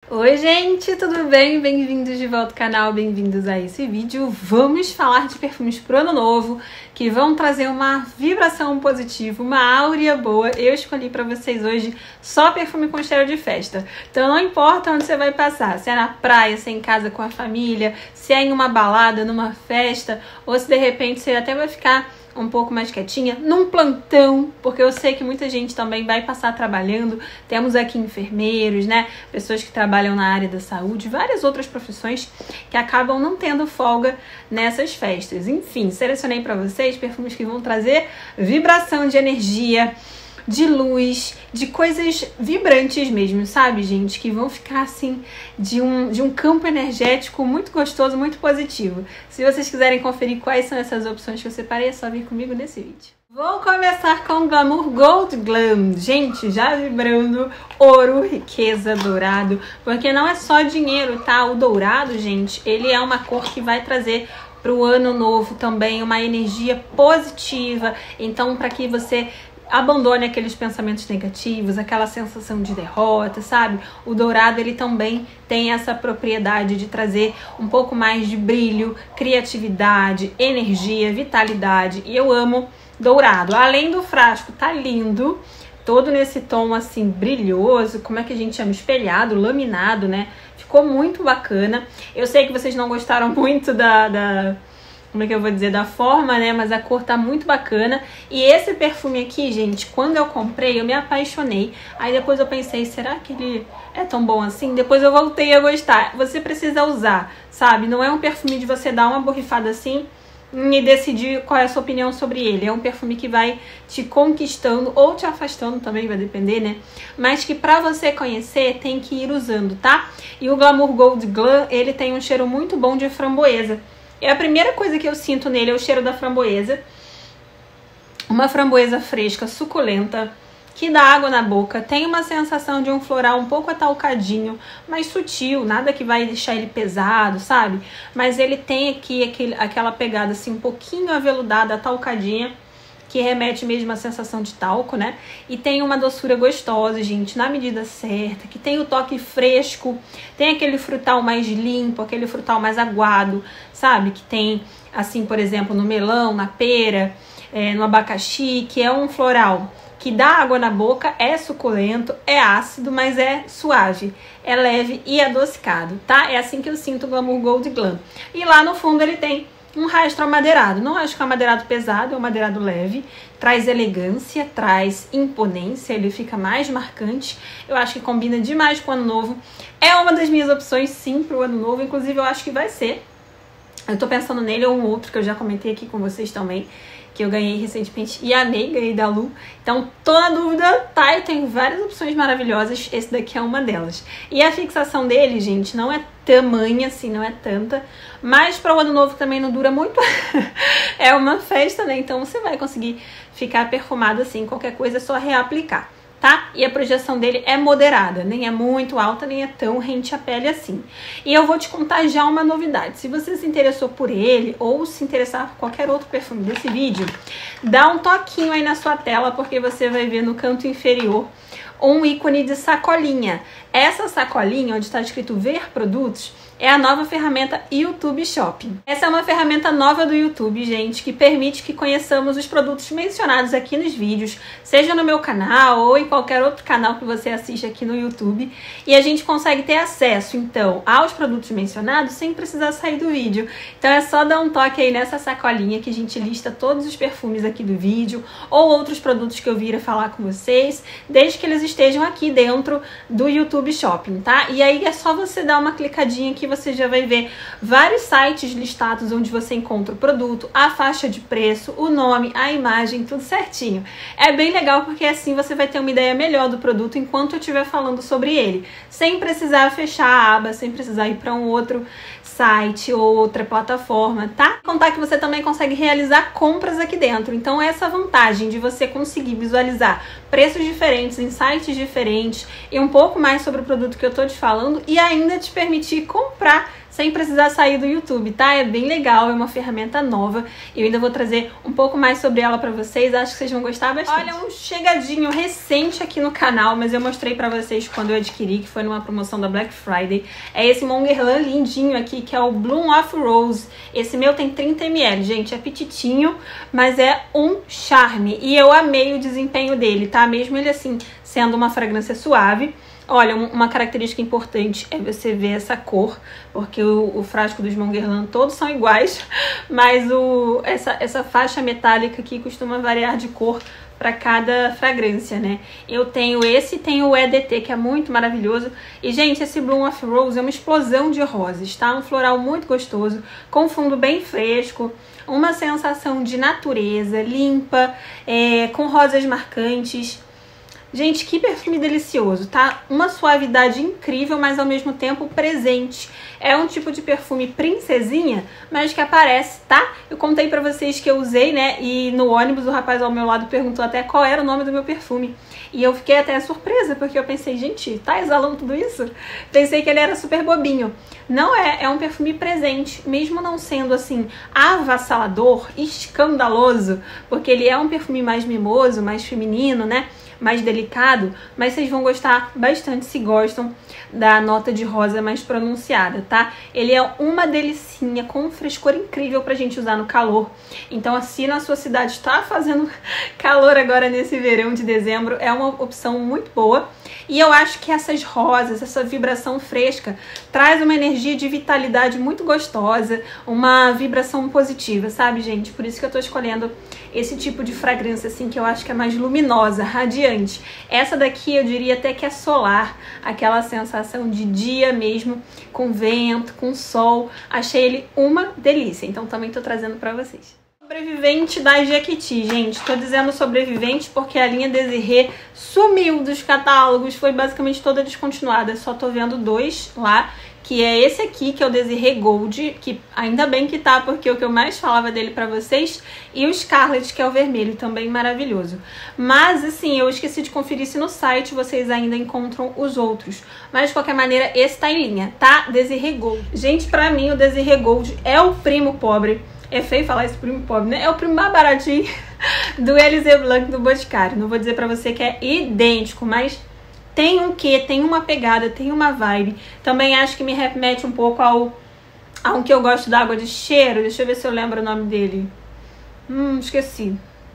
Oi gente, tudo bem? Bem-vindos de volta ao canal, bem-vindos a esse vídeo. Vamos falar de perfumes pro ano novo, que vão trazer uma vibração positiva, uma áurea boa. Eu escolhi pra vocês hoje só perfume com cheiro de festa. Então não importa onde você vai passar, se é na praia, se é em casa com a família, se é em uma balada, numa festa, ou se de repente você até vai ficar um pouco mais quietinha, num plantão, porque eu sei que muita gente também vai passar trabalhando. Temos aqui enfermeiros, né? Pessoas que trabalham na área da saúde, várias outras profissões que acabam não tendo folga nessas festas. Enfim, selecionei para vocês perfumes que vão trazer vibração de energia, de luz, de coisas vibrantes mesmo, sabe, gente? Que vão ficar, assim, de um campo energético muito gostoso, muito positivo. Se vocês quiserem conferir quais são essas opções que eu separei, é só vir comigo nesse vídeo. Vou começar com o Glamour Gold Glam. Gente, já vibrando ouro, riqueza, dourado, porque não é só dinheiro, tá? O dourado, gente, ele é uma cor que vai trazer para o ano novo também uma energia positiva. Então, para que você abandone aqueles pensamentos negativos, aquela sensação de derrota, sabe? O dourado, ele também tem essa propriedade de trazer um pouco mais de brilho, criatividade, energia, vitalidade. E eu amo dourado. Além do frasco tá lindo, todo nesse tom assim brilhoso, como é que a gente chama? Espelhado, laminado, né? Ficou muito bacana. Eu sei que vocês não gostaram muito como é que eu vou dizer, da forma, né? Mas a cor tá muito bacana. E esse perfume aqui, gente, quando eu comprei, eu me apaixonei. Aí depois eu pensei, será que ele é tão bom assim? Depois eu voltei a gostar. Você precisa usar, sabe? Não é um perfume de você dar uma borrifada assim e decidir qual é a sua opinião sobre ele. É um perfume que vai te conquistando ou te afastando também, vai depender, né? Mas que pra você conhecer, tem que ir usando, tá? E o Glamour Gold Glam, ele tem um cheiro muito bom de framboesa. E a primeira coisa que eu sinto nele é o cheiro da framboesa. Uma framboesa fresca, suculenta, que dá água na boca. Tem uma sensação de um floral um pouco atalcadinho, mas sutil, nada que vai deixar ele pesado, sabe? Mas ele tem aqui aquela pegada assim um pouquinho aveludada, atalcadinha, que remete mesmo à sensação de talco, né? E tem uma doçura gostosa, gente, na medida certa, que tem o toque fresco, tem aquele frutal mais limpo, aquele frutal mais aguado, sabe? Que tem, assim, por exemplo, no melão, na pera, no abacaxi, que é um floral que dá água na boca, é suculento, é ácido, mas é suave, é leve e adocicado, tá? É assim que eu sinto o Glamour Gold Glam. E lá no fundo ele tem um rastro amadeirado. Não acho que é um amadeirado pesado, é um amadeirado leve. Traz elegância, traz imponência, ele fica mais marcante. Eu acho que combina demais com o ano novo. É uma das minhas opções, sim, pro ano novo. Inclusive, eu acho que vai ser. Eu tô pensando nele ou um outro que eu já comentei aqui com vocês também, que eu ganhei recentemente e amei, ganhei da Lu. Então, tô na dúvida, tá? Eu tenho várias opções maravilhosas, esse daqui é uma delas. E a fixação dele, gente, não é tamanha, assim, não é tanta, mas para o ano novo também não dura muito. É uma festa, né? Então você vai conseguir ficar perfumado assim, qualquer coisa é só reaplicar, tá? E a projeção dele é moderada, nem é muito alta, nem é tão rente à pele assim. E eu vou te contar já uma novidade. Se você se interessou por ele ou se interessar por qualquer outro perfume desse vídeo, dá um toquinho aí na sua tela, porque você vai ver no canto inferior um ícone de sacolinha. Essa sacolinha, onde está escrito ver produtos, é a nova ferramenta YouTube Shopping. Essa é uma ferramenta nova do YouTube, gente, que permite que conheçamos os produtos mencionados aqui nos vídeos, seja no meu canal ou em qualquer outro canal que você assiste aqui no YouTube. E a gente consegue ter acesso, então, aos produtos mencionados sem precisar sair do vídeo. Então é só dar um toque aí nessa sacolinha que a gente lista todos os perfumes aqui do vídeo ou outros produtos que eu vir a falar com vocês, desde que eles estejam aqui dentro do YouTube Shopping, tá? E aí é só você dar uma clicadinha que você já vai ver vários sites listados onde você encontra o produto, a faixa de preço, o nome, a imagem, tudo certinho. É bem legal porque assim você vai ter uma ideia melhor do produto enquanto eu estiver falando sobre ele, sem precisar fechar a aba, sem precisar ir para um outro site ou outra plataforma, tá? Contar que você também consegue realizar compras aqui dentro. Então essa vantagem de você conseguir visualizar preços diferentes em sites diferentes e um pouco mais sobre o produto que eu tô te falando e ainda te permitir comprar comprar sem precisar sair do YouTube, tá? É bem legal, é uma ferramenta nova. Eu ainda vou trazer um pouco mais sobre ela pra vocês, acho que vocês vão gostar bastante. Olha, um chegadinho recente aqui no canal, mas eu mostrei pra vocês quando eu adquiri, que foi numa promoção da Black Friday. É esse Monguerlan lindinho aqui, que é o Bloom of Rose. Esse meu tem 30 ml, gente, é petitinho, mas é um charme. E eu amei o desempenho dele, tá? Mesmo ele assim, sendo uma fragrância suave. Olha, uma característica importante é você ver essa cor, porque o frasco dos Monguerlan todos são iguais, mas essa faixa metálica aqui costuma variar de cor para cada fragrância, né? Eu tenho esse e tenho o EDT, que é muito maravilhoso. E, gente, esse Bloom of Rose é uma explosão de rosas, tá? Um floral muito gostoso, com fundo bem fresco, uma sensação de natureza, limpa, com rosas marcantes. Gente, que perfume delicioso, tá? Uma suavidade incrível, mas ao mesmo tempo presente. É um tipo de perfume princesinha, mas que aparece, tá? Eu contei pra vocês que eu usei, né? E no ônibus o rapaz ao meu lado perguntou até qual era o nome do meu perfume. E eu fiquei até surpresa, porque eu pensei, gente, tá exalando tudo isso? Pensei que ele era super bobinho. Não é um perfume presente, mesmo não sendo assim avassalador, escandaloso, porque ele é um perfume mais mimoso, mais feminino, né? Mais delicado, mas vocês vão gostar bastante se gostam da nota de rosa mais pronunciada, tá? Ele é uma delicinha, com um frescor incrível pra gente usar no calor. Então, se na sua cidade está fazendo calor agora nesse verão de dezembro, é uma opção muito boa. E eu acho que essas rosas, essa vibração fresca, traz uma energia de vitalidade muito gostosa, uma vibração positiva, sabe, gente? Por isso que eu tô escolhendo esse tipo de fragrância, assim, que eu acho que é mais luminosa, radiante. Essa daqui eu diria até que é solar, aquela sensação de dia mesmo, com vento, com sol. Achei ele uma delícia, então também tô trazendo pra vocês. Sobrevivente da Jequiti, gente. Tô dizendo sobrevivente porque a linha Desirê sumiu dos catálogos, foi basicamente toda descontinuada. Só tô vendo dois lá, que é esse aqui, que é o Desirê Gold, que ainda bem que tá, porque é o que eu mais falava dele pra vocês, e o Scarlet, que é o vermelho, também maravilhoso. Mas, assim, eu esqueci de conferir se no site vocês ainda encontram os outros. Mas, de qualquer maneira, esse tá em linha, tá? Desirê Gold. Gente, pra mim, o Desirê Gold é o primo pobre. É feio falar esse primo pobre, né? É o primo mais baratinho do Élysée Blanc do Boticário. Não vou dizer pra você que é idêntico, mas tem um quê? Tem uma pegada, tem uma vibe. Também acho que me remete um pouco ao que eu gosto da água de cheiro. Deixa eu ver se eu lembro o nome dele. Esqueci.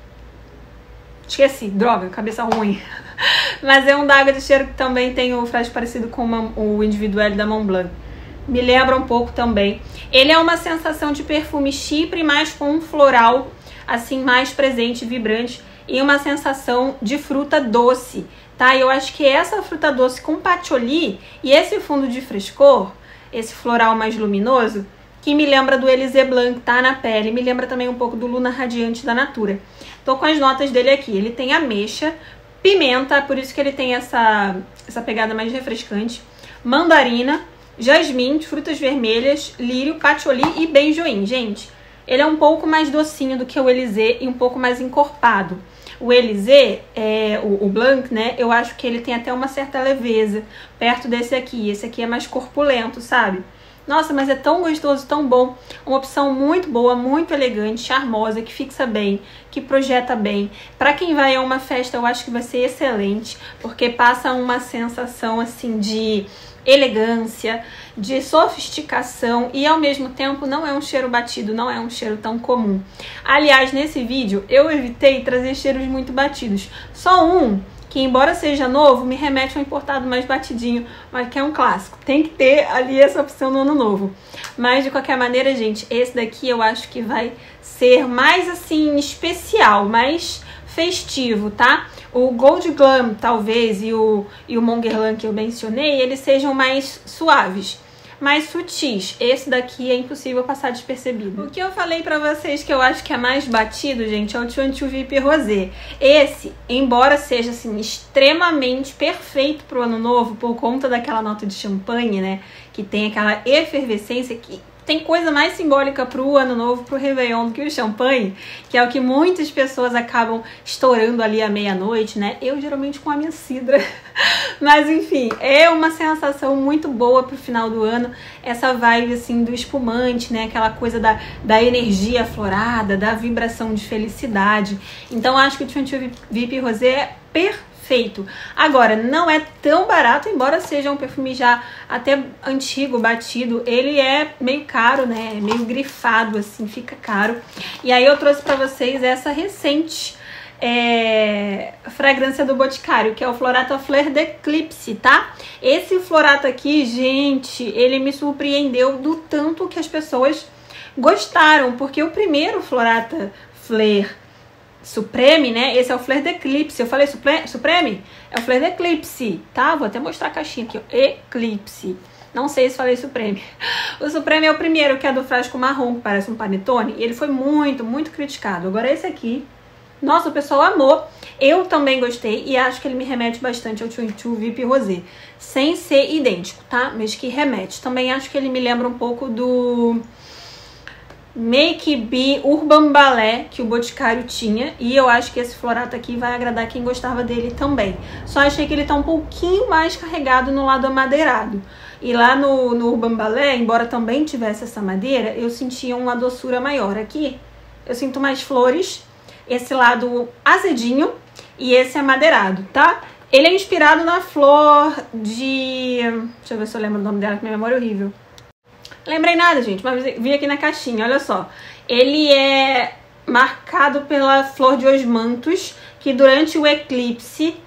Esqueci, droga, cabeça ruim. Mas é um da água de cheiro que também tem o frasco parecido com o Individuelle da Montblanc. Me lembra um pouco também. Ele é uma sensação de perfume chipre, mas com um floral assim mais presente, vibrante, e uma sensação de fruta doce, tá? Eu acho que essa fruta doce com patchouli e esse fundo de frescor, esse floral mais luminoso, que me lembra do Élysée Blanc, tá? Na pele, me lembra também um pouco do Luna Radiante da Natura. Tô com as notas dele aqui. Ele tem ameixa, pimenta, por isso que ele tem essa pegada mais refrescante, mandarina, jasmim, frutas vermelhas, lírio, patchouli e benjoim. Gente, ele é um pouco mais docinho do que o Élysée e um pouco mais encorpado. O Élysée, o Blanc, né, eu acho que ele tem até uma certa leveza perto desse aqui. Esse aqui é mais corpulento, sabe? Nossa, mas é tão gostoso, tão bom. Uma opção muito boa, muito elegante, charmosa, que fixa bem, que projeta bem. Pra quem vai a uma festa, eu acho que vai ser excelente, porque passa uma sensação, assim, de elegância, de sofisticação e ao mesmo tempo não é um cheiro batido, não é um cheiro tão comum. Aliás, nesse vídeo eu evitei trazer cheiros muito batidos. Só um que, embora seja novo, me remete a um importado mais batidinho, mas que é um clássico. Tem que ter ali essa opção no ano novo. Mas de qualquer maneira, gente, esse daqui eu acho que vai ser mais assim especial, mais festivo, tá? O Gold Glam, talvez, e o Monguerlan que eu mencionei, eles sejam mais suaves, mais sutis. Esse daqui é impossível passar despercebido. O que eu falei pra vocês que eu acho que é mais batido, gente, é o 22 VIP Rosé. Esse, embora seja, assim, extremamente perfeito pro ano novo, por conta daquela nota de champanhe, né, que tem aquela efervescência tem coisa mais simbólica pro Ano Novo, pro Réveillon, do que o champanhe, que é o que muitas pessoas acabam estourando ali à meia-noite, né? Eu geralmente com a minha cidra. Mas enfim, é uma sensação muito boa pro final do ano, essa vibe assim do espumante, né? Aquela coisa da energia aflorada, da vibração de felicidade. Então acho que o 22 VIP Rosé é perfeito. Agora, não é tão barato, embora seja um perfume já até antigo, batido. Ele é meio caro, né? Meio grifado, assim, fica caro. E aí eu trouxe pra vocês essa recente fragrância do Boticário, que é o Florato Fleur d'Eclipse, tá? Esse Florato aqui, gente, ele me surpreendeu do tanto que as pessoas gostaram, porque o primeiro Florato Fleur Supreme, né? Esse é o Fleur d'Eclipse. Eu falei Supreme? É o Fleur d'Eclipse, tá? Vou até mostrar a caixinha aqui, ó. Eclipse. Não sei se falei Supreme. O Supreme é o primeiro, que é do frasco marrom, que parece um panetone. E ele foi muito, muito criticado. Agora esse aqui, nossa, o pessoal amou. Eu também gostei e acho que ele me remete bastante ao 22 VIP Rosé. Sem ser idêntico, tá? Mas que remete. Também acho que ele me lembra um pouco do Make Be Urban Ballet, que o Boticário tinha, e eu acho que esse Florato aqui vai agradar quem gostava dele também. Só achei que ele tá um pouquinho mais carregado no lado amadeirado. E lá no Urban Ballet, embora também tivesse essa madeira, eu sentia uma doçura maior. Aqui eu sinto mais flores, esse lado azedinho e esse amadeirado, tá? Ele é inspirado na flor de... Deixa eu ver se eu lembro o nome dela, que minha memória é horrível. Lembrei nada, gente, mas vi aqui na caixinha, olha só. Ele é marcado pela flor de osmantos, que durante o eclipse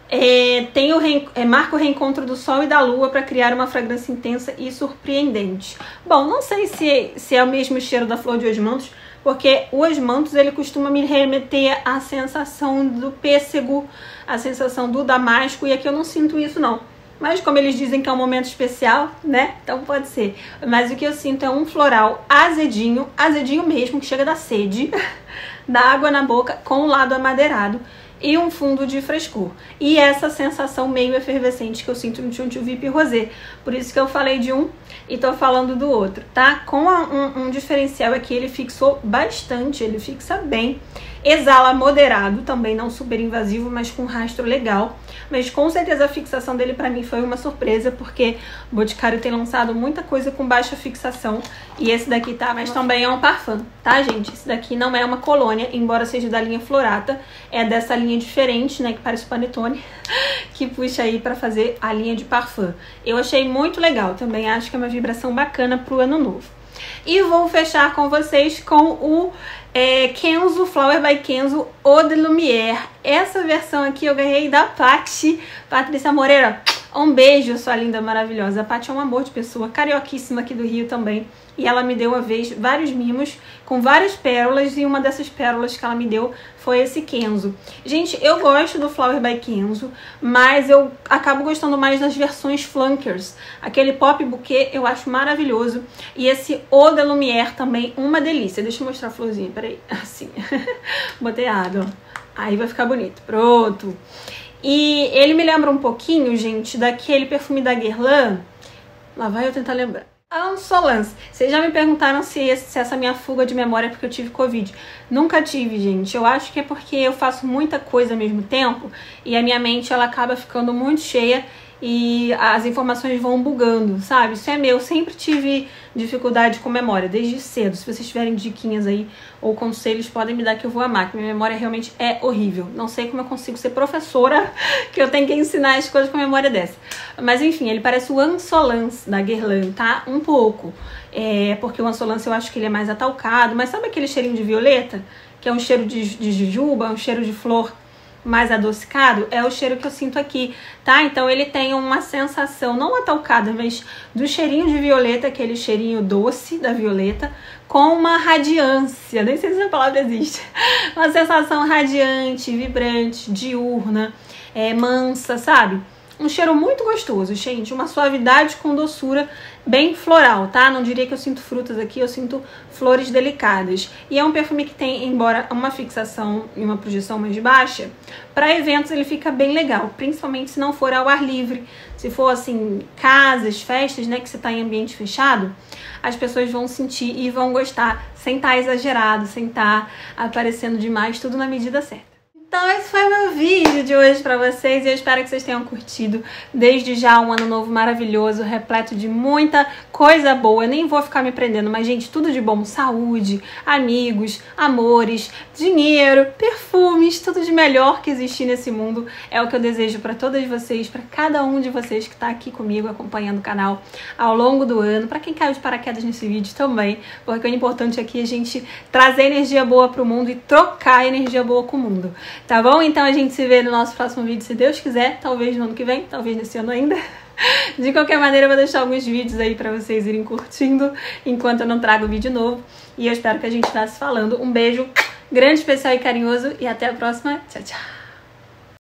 marca o reencontro do sol e da lua para criar uma fragrância intensa e surpreendente. Bom, não sei se é o mesmo cheiro da flor de osmantos, porque o osmantos ele costuma me remeter à sensação do pêssego, a sensação do damasco, e aqui eu não sinto isso não. Mas como eles dizem que é um momento especial, né? Então pode ser. Mas o que eu sinto é um floral azedinho, azedinho mesmo, que chega da sede, da água na boca, com o lado amadeirado e um fundo de frescor. E essa sensação meio efervescente que eu sinto no 22 VIP Rosé. Por isso que eu falei de um e tô falando do outro, tá? Com um diferencial aqui, ele fixou bastante, ele fixa bem. Exala moderado, também não super invasivo, mas com rastro legal. Mas com certeza a fixação dele pra mim foi uma surpresa, porque o Boticário tem lançado muita coisa com baixa fixação. E esse daqui tá, mas também é um parfum, tá, gente? Esse daqui não é uma colônia, embora seja da linha Florata. É dessa linha diferente, né, que parece o panetone, que puxa aí pra fazer a linha de parfum. Eu achei muito legal, também acho que é uma vibração bacana pro ano novo. E vou fechar com vocês com o Kenzo, Flower by Kenzo Eau de Lumière. Essa versão aqui eu ganhei da Patrícia Moreira. Um beijo, sua linda, maravilhosa. A Paty é um amor de pessoa, carioquíssima aqui do Rio também. E ela me deu uma vez vários mimos com várias pérolas, e uma dessas pérolas que ela me deu foi esse Kenzo. Gente, eu gosto do Flower by Kenzo, mas eu acabo gostando mais das versões flankers. Aquele pop bouquet eu acho maravilhoso. E esse Eau de Lumière também, uma delícia. Deixa eu mostrar a florzinha, peraí. Assim, botei água. Aí vai ficar bonito. Pronto. E ele me lembra um pouquinho, gente, daquele perfume da Guerlain. Lá vai eu tentar lembrar. Insolence. Vocês já me perguntaram se essa minha fuga de memória é porque eu tive Covid. Nunca tive, gente. Eu acho que é porque eu faço muita coisa ao mesmo tempo e a minha mente ela acaba ficando muito cheia e as informações vão bugando, sabe? Isso é meu. Eu sempre tive dificuldade com memória, desde cedo. Se vocês tiverem diquinhas aí ou conselhos, podem me dar que eu vou amar, que minha memória realmente é horrível. Não sei como eu consigo ser professora, que eu tenho que ensinar as coisas com memória dessa. Mas enfim, ele parece o Insolence da Guerlain, tá? Um pouco. Porque o Insolence eu acho que ele é mais atalcado, mas sabe aquele cheirinho de violeta? Que é um cheiro de jujuba, um cheiro de flor mais adocicado? É o cheiro que eu sinto aqui, tá? Então ele tem uma sensação, não atalcada, mas do cheirinho de violeta, aquele cheirinho doce da violeta, com uma radiância, nem sei se essa palavra existe, uma sensação radiante, vibrante, diurna, mansa, sabe? Um cheiro muito gostoso, gente, uma suavidade com doçura bem floral, tá? Não diria que eu sinto frutas aqui, eu sinto flores delicadas. E é um perfume que tem, embora uma fixação e uma projeção mais baixa, para eventos ele fica bem legal, principalmente se não for ao ar livre. Se for assim, casas, festas, né, que você tá em ambiente fechado, as pessoas vão sentir e vão gostar, sem estar exagerado, sem estar aparecendo demais, tudo na medida certa. Então esse foi o meu vídeo de hoje pra vocês e eu espero que vocês tenham curtido. Desde já um ano novo maravilhoso, repleto de muita coisa boa. Eu nem vou ficar me prendendo, mas gente, tudo de bom. Saúde, amigos, amores, dinheiro, perfumes, tudo de melhor que existir nesse mundo. É o que eu desejo pra todas vocês, pra cada um de vocês que tá aqui comigo acompanhando o canal ao longo do ano. Pra quem caiu de paraquedas nesse vídeo também, porque o importante aqui é a gente trazer energia boa pro mundo e trocar energia boa com o mundo. Tá bom? Então a gente se vê no nosso próximo vídeo, se Deus quiser, talvez no ano que vem, talvez nesse ano ainda. De qualquer maneira, eu vou deixar alguns vídeos aí pra vocês irem curtindo enquanto eu não trago vídeo novo. E eu espero que a gente vá se falando. Um beijo grande, especial e carinhoso e até a próxima. Tchau, tchau!